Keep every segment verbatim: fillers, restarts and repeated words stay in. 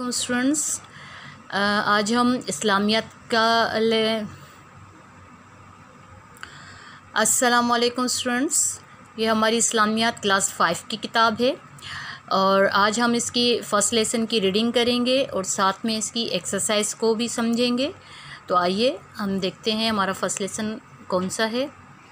अस्सलामुअलैकुम स्टूडेंट्स। आज हम इस्लामियात का ले अस्सलामुअलैकुम स्टूडेंट्स ये हमारी इस्लामियात क्लास फाइव की किताब है और आज हम इसकी फ़र्स्ट लेसन की रीडिंग करेंगे और साथ में इसकी एक्सरसाइज को भी समझेंगे। तो आइए हम देखते हैं हमारा फ़र्स्ट लेसन कौन सा है।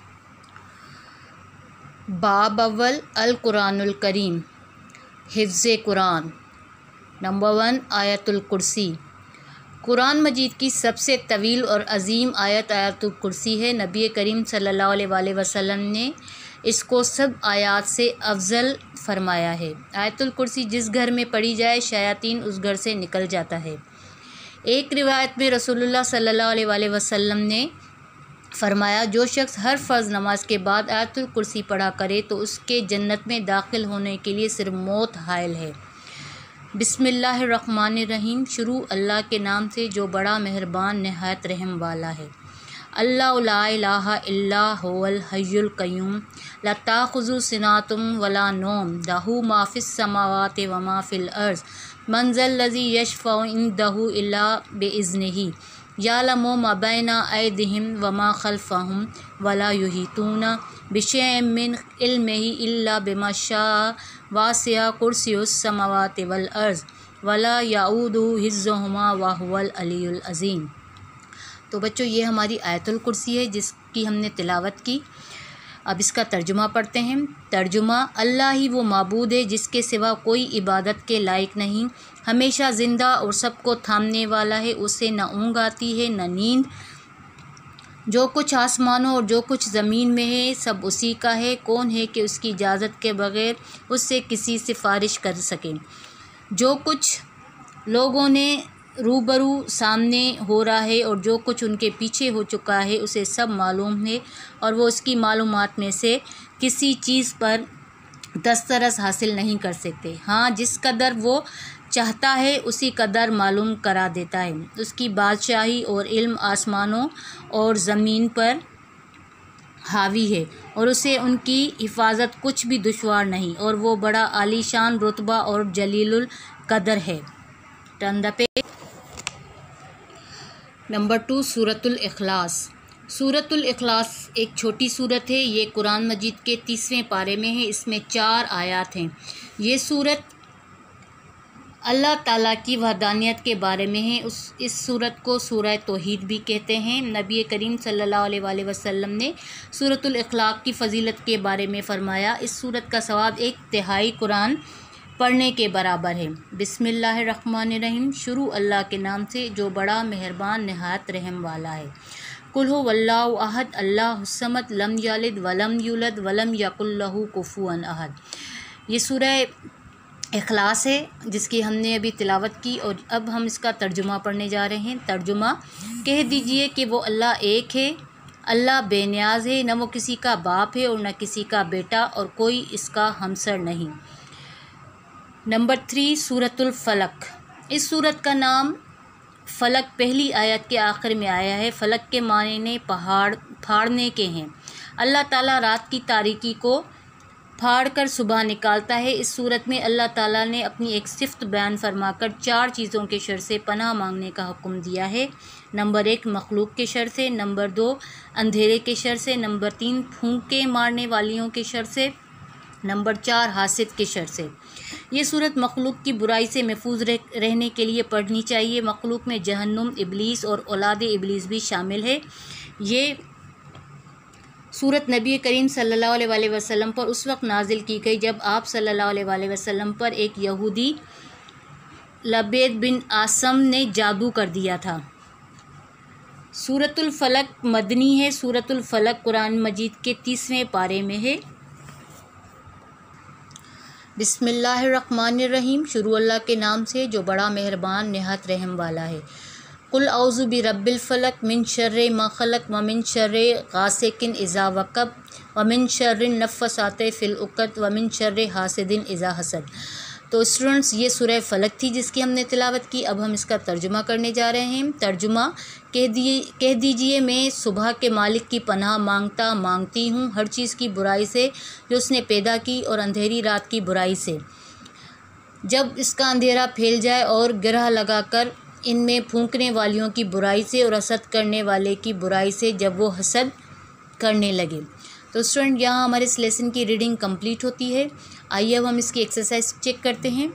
बाब अव्वल अल कुरानुल करीम, हिफ्ज़े कुरान। नंबर वन, आयतुल कुर्सी। कुरान मजीद की सबसे तवील और अज़ीम आयत आयतुल कुर्सी है। नबी करीम सल्लल्लाहु अलैहि वसल्लम ने इसको सब आयात से अफजल फरमाया है। आयतुल कुर्सी जिस घर में पढ़ी जाए शयातीन उस घर से निकल जाता है। एक रिवायत में रसूलुल्लाह सल्लल्लाहु अलैहि वसल्लम ने फरमाया, जो शख्स हर फ़र्ज़ नमाज के बाद आयतुल कुर्सी पढ़ा करे तो उसके जन्नत में दाखिल होने के लिए सिर्फ मौत हायल है। बिस्मिल्लाहिर्रहमानिर्रहीम। शुरू अल्लाह के नाम से जो बड़ा मेहरबान नहायत रहम वाला है। अल्लाहु ला इलाहा इल्ला हुवल हय्युल क़य्यूम ला ताख़ुज़ु सिनातुम वला नौम लहू मा फ़िस समावाति व मा फ़िल अर्ज़ मन ज़ल्लज़ी यशफ़अउ इंदहु इल्ला बिइज़्निही यालमु मा बैना ऐदिहिम व मा खल्फ़हुम वला युहीतूना बिशैइन मिन इल्मिही इल्ला बिमा शाअ वासिअ कुर्सियुस समावाति वल अर्ज़ वला याऊदुहु हिफ़्ज़ुहुमा व हुवल अलियुल अज़ीम। तो बच्चों ये हमारी आयतुल कुर्सी है जिसकी हमने तिलावत की। अब इसका तर्जुमा पढ़ते हैं। तर्जुमा, अल्लाह ही वो माबूद है जिसके सिवा कोई इबादत के लायक नहीं, हमेशा ज़िंदा और सबको थामने वाला है। उसे न ऊँघ आती है न नींद। जो कुछ आसमानों और जो कुछ ज़मीन में है सब उसी का है। कौन है कि उसकी इजाज़त के बग़ैर उससे किसी सिफारिश कर सके। जो कुछ लोगों ने रूबरू सामने हो रहा है और जो कुछ उनके पीछे हो चुका है उसे सब मालूम है और वो उसकी मालूमात में से किसी चीज़ पर दस्तरस हासिल नहीं कर सकते। हाँ, जिस कदर वो चाहता है उसी कदर मालूम करा देता है। उसकी बादशाही और इल्म आसमानों और ज़मीन पर हावी है और उसे उनकी हिफाजत कुछ भी दुश्वार नहीं और वो बड़ा आलीशान रुतबा और जलीलुल कदर है। Turn the page. Number two, सूरतुल इखलास। सूरतुल इखलास एक छोटी सूरत है। ये कुरान मजीद के तीसवें पारे में है। इसमें चार आयत हैं। ये सूरत अल्लाह ताला की वहदानियत के बारे में है। उस इस सूरत को सूरह तौहीद भी कहते हैं। नबी करीम सल्लल्लाहु अलैहि वसल्लम ने सूरतुल इखलास की फ़जीलत के बारे में फ़रमाया, इस सूरत का सवाब एक तिहाई कुरान पढ़ने के बराबर है। बिस्मिल्लाहिर्रहमानिर्रहीम। शुरू अल्लाह के नाम से जो बड़ा मेहरबान नहायत रहम वाला है। कुल हु वल्लाहु अहद अल्लाहुस समद लम यलिद वलम यूलद वलम यकुल लहू कुफुवन अहद। ये सूरह इखलास है जिसकी हमने अभी तिलावत की और अब हम इसका तर्जुमा पढ़ने जा रहे हैं। तर्जुमा, कह दीजिए कि वो अल्लाह एक है, अल्लाह बेनियाज है, न वो किसी का बाप है और न किसी का बेटा और कोई इसका हमसर नहीं। नंबर थ्री, सूरतुल फलक। इस सूरत का नाम फ़लक पहली आयत के आखिर में आया है। फ़लक के माने पहाड़ फाड़ने के हैं। अल्लाह ताला रात की तारीकी को फाड़ कर सुबह निकालता है। इस सूरत में अल्लाह ताला ने अपनी एक सिफ़त बयान फरमाकर चार चीज़ों के शर से पनाह मांगने का हुक्म दिया है। नंबर एक, मखलूक के शर से। नंबर दो, अंधेरे के शर से। नंबर तीन, फूंके मारने वालियों के शर से। नंबर चार, हासिद के शर से। ये सूरत मखलूक की बुराई से महफूज रह, रहने के लिए पढ़नी चाहिए। मखलूक में जहन्नुम, इबलीस और औलाद इबलीस भी शामिल है। ये सूरत नबी करीम सल्लल्लाहु अलैहि वसल्लम पर उस वक्त नाजिल की गई जब आप सल्लल्लाहु अलैहि वसल्लम पर एक यहूदी लबेद बिन आसम ने जादू कर दिया था। सूरतुल फलक मदनी है। सूरतुल फलक कुरान मजीद के तीसवें पारे में है। बिस्मिल्लाहिर्रहमानिर्रहीम। शुरू अल्लाह के नाम से जो बड़ा मेहरबान नहायत रहम वाला है। कुल औज़ु बि रब्बिल फ़लक मिन शर्रि मा ख़लक़ व मिन शर्रि गासिकिन इज़ा वक़ब व मिन शर्रि नफ़्फ़ासाति फ़िल उक़द व मिन शर्रि हासिदिन इज़ा हसद। तो स्टूडेंट्स ये सूरह फ़लक थी जिसकी हमने तिलावत की। अब हम इसका तर्जुमा करने जा रहे हैं। तर्जुमा, कह दिए कह दीजिए मैं सुबह के मालिक की पनाह मांगता मांगती हूँ हर चीज़ की बुराई से जो उसने पैदा की और अंधेरी रात की बुराई से। जब इसका अंधेरा फैल जाए और ग्रह लगाकर इनमें फूंकने वालियों की बुराई से और हसद करने वाले की बुराई से जब वो हसद करने लगे। तो स्टूडेंट यहाँ हमारे इस लेसन की रीडिंग कंप्लीट होती है। आइए अब हम इसकी एक्सरसाइज चेक करते हैं।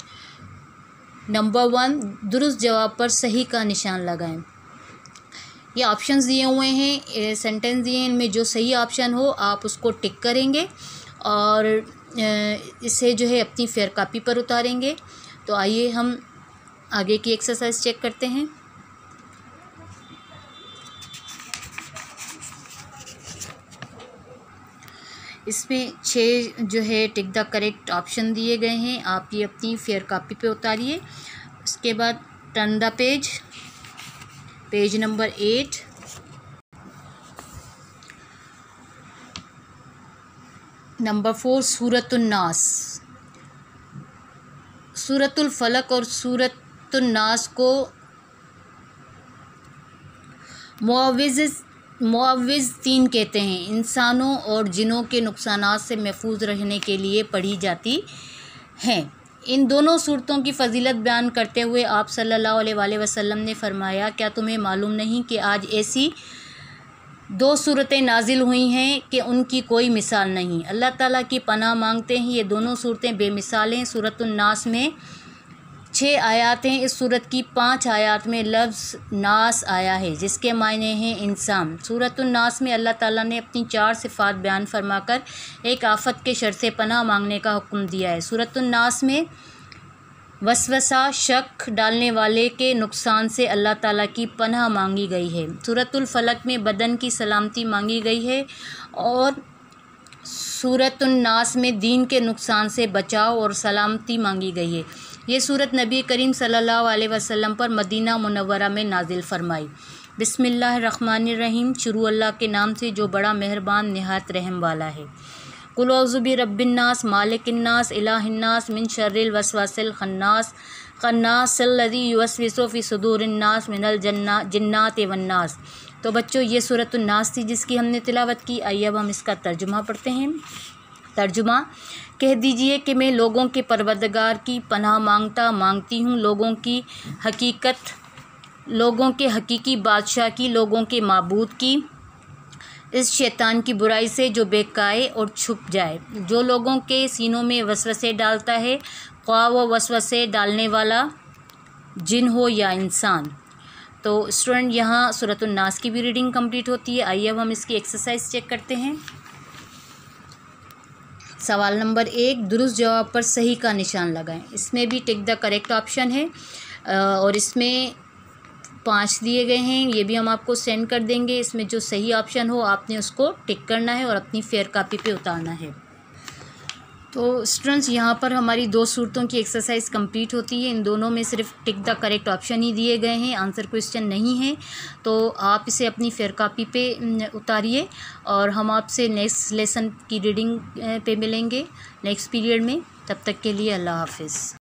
नंबर वन, दुरुस्त जवाब पर सही का निशान लगाएं। ये ऑप्शंस दिए हुए हैं, सेंटेंस दिए हैं, इनमें जो सही ऑप्शन हो आप उसको टिक करेंगे और इसे जो है अपनी फेयर कॉपी पर उतारेंगे। तो आइए हम आगे की एक्सरसाइज चेक करते हैं। इसमें छः जो है टिक द करेक्ट ऑप्शन दिए गए हैं, आप ये अपनी फेयर कॉपी पे उतारिए। उसके बाद turn the page, page number eight. Number four, सूरतुन नास। सूरतुल फलक और सूरतुन नास को मुआविज़ मुआविज़तीन कहते हैं। इंसानों और जिनों के नुकसानात से महफूज रहने के लिए पढ़ी जाती हैं। इन दोनों सूरतों की फजीलत बयान करते हुए आप सल्लल्लाहु अलैहि वसल्लम ने फरमाया, क्या तुम्हें मालूम नहीं कि आज ऐसी दो सूरतें नाजिल हुई हैं कि उनकी कोई मिसाल नहीं। अल्लाह ताला की पनाह मांगते हैं, ये दोनों सूरतें बेमिसाल हैं। सूरतुन नास में छः आयात हैं। इस सूरत की पाँच आयात में लफ्ज़ नास आया है जिसके मायने हैं इंसान। सूरतुन नास में अल्लाह ताला ने अपनी चार सिफ़ात बयान फरमाकर एक आफत के शर से पनाह मांगने का हुक्म दिया है। सूरतुन नास में वसवसा, शक डालने वाले के नुकसान से अल्लाह ताला की पनाह मांगी गई है। सूरतुल फलक में बदन की सलामती मांगी गई है और सूरतुन नास में दीन के नुकसान से बचाव और सलामती मांगी गई है। ये सूरत नबी करीम सल्लल्लाहु अलैहि वसल्लम पर मदीना मुनव्वरा में नाजिल फरमाई। बिस्मिल्लाहिर्रहमानिर्रहीम, शुरू अल्लाह के नाम से जो बड़ा मेहरबान निहायत रहम वाला है। कुल औज़ु बि रब्बिन्नास मालिकिन्नास इलाहिन्नास मिन शर्रिल वसवासिल खन्नास खन्नासिल्लज़ी युवस्विसु फ़ी सुदूरिन्नास मिनल जन्ना जिन्नाति वन्नास। तो बच्चों, ये सूरतुन नास थी जिसकी हमने तिलावत की। आइए अब हम इसका तर्जुमा पढ़ते हैं। तर्जुमा, कह दीजिए कि मैं लोगों के परवरदिगार की पनाह मांगता मांगती हूँ, लोगों की हकीकत, लोगों के हकीकी बादशाह की, लोगों के माबूद की, इस शैतान की बुराई से जो बेकाए और छुप जाए, जो लोगों के सीनों में वसवसे डालता है, ख्वाह व वसवसे डालने वाला जिन हो या इंसान। तो स्टूडेंट, यहाँ सूरतुन नास की भी रीडिंग कंप्लीट होती है। आइए अब हम इसकी एक्सरसाइज चेक करते हैं। सवाल नंबर एक, दुरुस्त जवाब पर सही का निशान लगाएं। इसमें भी टिक द करेक्ट ऑप्शन है और इसमें पाँच दिए गए हैं, ये भी हम आपको सेंड कर देंगे। इसमें जो सही ऑप्शन हो आपने उसको टिक करना है और अपनी फेयर कॉपी पे उतारना है। तो स्टूडेंट्स, यहाँ पर हमारी दो सूरतों की एक्सरसाइज कंप्लीट होती है। इन दोनों में सिर्फ टिक द करेक्ट ऑप्शन ही दिए गए हैं, आंसर क्वेश्चन नहीं है। तो आप इसे अपनी फेयर कॉपी पे उतारिए और हम आपसे नेक्स्ट लेसन की रीडिंग पे मिलेंगे नेक्स्ट पीरियड में। तब तक के लिए अल्लाह हाफिज़।